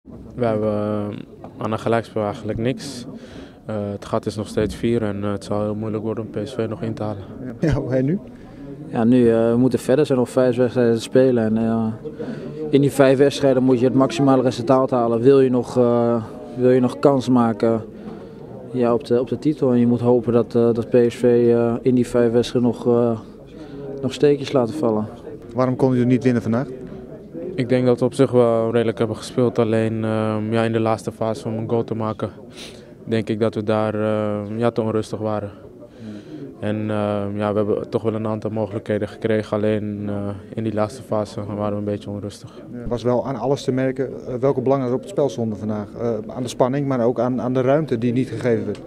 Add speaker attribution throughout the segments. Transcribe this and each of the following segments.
Speaker 1: We hebben aan een gelijkspel eigenlijk niks. Het gat is nog steeds 4 en het zal heel moeilijk worden om PSV nog in te halen.
Speaker 2: Ja, en nu?
Speaker 3: Ja, nu we moeten verder. Er zijn nog 5 wedstrijden te spelen. En, in die 5 wedstrijden moet je het maximale resultaat halen. Wil je nog kans maken op de titel. En je moet hopen dat PSV in die 5 wedstrijden nog steekjes laten vallen.
Speaker 2: Waarom kon u niet winnen vandaag?
Speaker 1: Ik denk dat we op zich wel redelijk hebben gespeeld. Alleen in de laatste fase om een goal te maken, denk ik dat we daar te onrustig waren. En we hebben toch wel een aantal mogelijkheden gekregen. Alleen in die laatste fase waren we een beetje onrustig.
Speaker 2: Er was wel aan alles te merken welke belang er op het spel stonden vandaag. Aan de spanning, maar ook aan de ruimte die niet gegeven werd.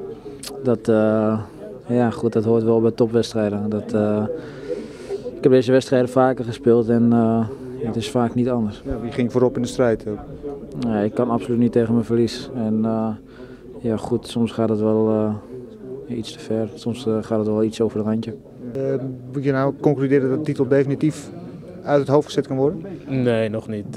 Speaker 3: Dat hoort wel bij topwedstrijden. Ik heb deze wedstrijden vaker gespeeld en het is vaak niet anders.
Speaker 2: Ja, wie ging voorop in de strijd?
Speaker 3: Ik kan absoluut niet tegen mijn verlies. En soms gaat het wel iets te ver. Soms gaat het wel iets over de randje.
Speaker 2: Moet je nou concluderen dat de titel definitief uit het hoofd gezet kan worden?
Speaker 1: Nee, nog niet.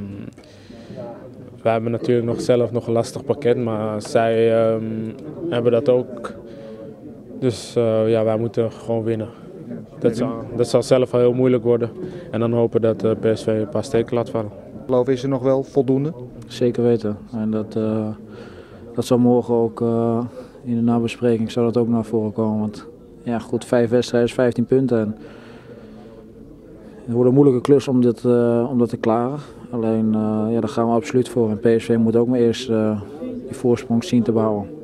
Speaker 1: We hebben natuurlijk nog een lastig pakket, maar zij hebben dat ook. Dus wij moeten gewoon winnen. Dat zal zelf wel heel moeilijk worden. En dan hopen dat PSV een paar steken laat vallen.
Speaker 2: Geloof is er nog wel voldoende?
Speaker 3: Zeker weten. En dat zal morgen ook in de nabespreking zal dat ook naar voren komen. Want 5 wedstrijden is 15 punten. En het wordt een moeilijke klus om dat te klaren. Alleen daar gaan we absoluut voor. En PSV moet ook maar eerst die voorsprong zien te behouden.